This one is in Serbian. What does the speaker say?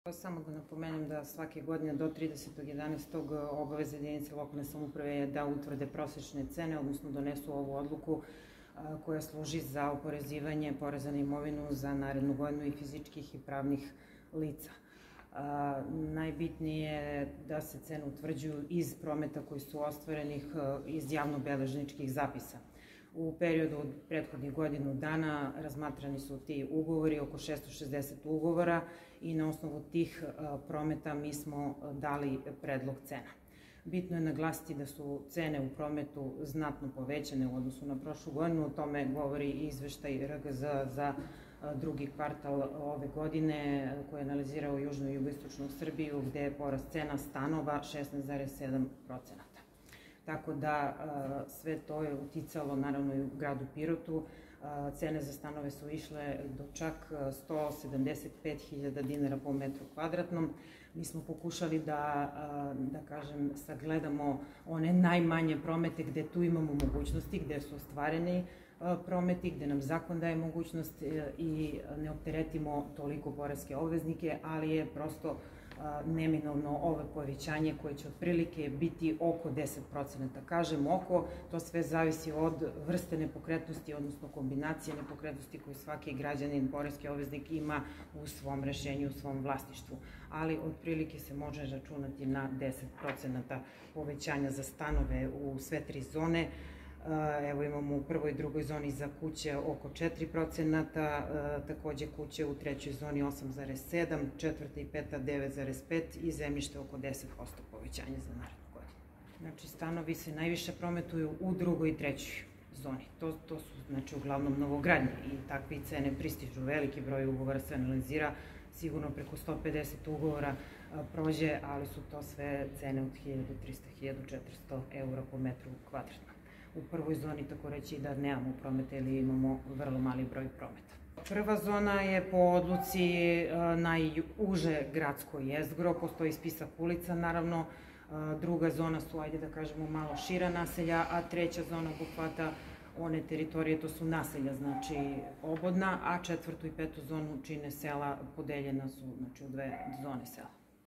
Samo da napomenem da svake godine do 30.11. obaveza jedinice lokalne samouprave je da utvrde prosečne cene, odnosno donesu ovu odluku koja služi za oporezivanje poreza na imovinu za narednu godinu i fizičkih i pravnih lica. Najbitnije je da se cene utvrđuju iz prometa koji su ostvarenih iz javnobeležničkih zapisa. U periodu od prethodnih godinu dana razmatrani su ti ugovori, oko 660 ugovora, i na osnovu tih prometa mi smo dali predlog cena. Bitno je naglasiti da su cene u prometu znatno povećane u odnosu na prošlu godinu, o tome govori i izveštaj RGZ za drugi kvartal ove godine koji je analizirao južnu i jugoistočnu Srbiju, gde je porast cena stanova 16,7%. Tako da sve to je uticalo naravno i u gradu Pirotu. Cene za stanove su išle do čak 175.000 dinara po metru kvadratnom. Mi smo pokušali da sagledamo one najmanje promete gde tu imamo mogućnosti, gde su ostvareni prometi, gde nam zakon daje mogućnost i ne opteretimo toliko poreske obveznike, ali je prosto neminovno ovo povećanje koje će otprilike biti oko 10%. Kažem oko, to sve zavisi od vrste nepokretnosti, odnosno kombinacije nepokretnosti koju svaki građanin, poreski obveznik ima u svom rešenju, u svom vlasništvu. Ali otprilike se može računati na 10% povećanja za stanove u sve tri zone. Evo imamo u prvoj i drugoj zoni za kuće oko 4%, takođe kuće u trećoj zoni 8,7%, četvrta i peta 9,5% i zemljište oko 10% povećanja za narednu godinu. Znači stanovi se najviše prometuju u drugoj i trećoj zoni. To su znači uglavnom novogradnje i takve cene pristižu, veliki broj ugovora se analizira, sigurno preko 150 ugovora prođe, ali su to sve cene od 1300–1400 eura po metru kvadratnom. U prvoj zoni tako reći da nemamo prometa ili imamo vrlo mali broj prometa. Prva zona je po odluci najuže gradsko jezgro, postoji spisak ulica naravno. Druga zona su, ajde da kažemo, malo šira naselja, a treća zona obuhvata one teritorije, to su naselja, znači obodna, a četvrtu i petu zonu čine sela, podeljena su znači u dve zone sela.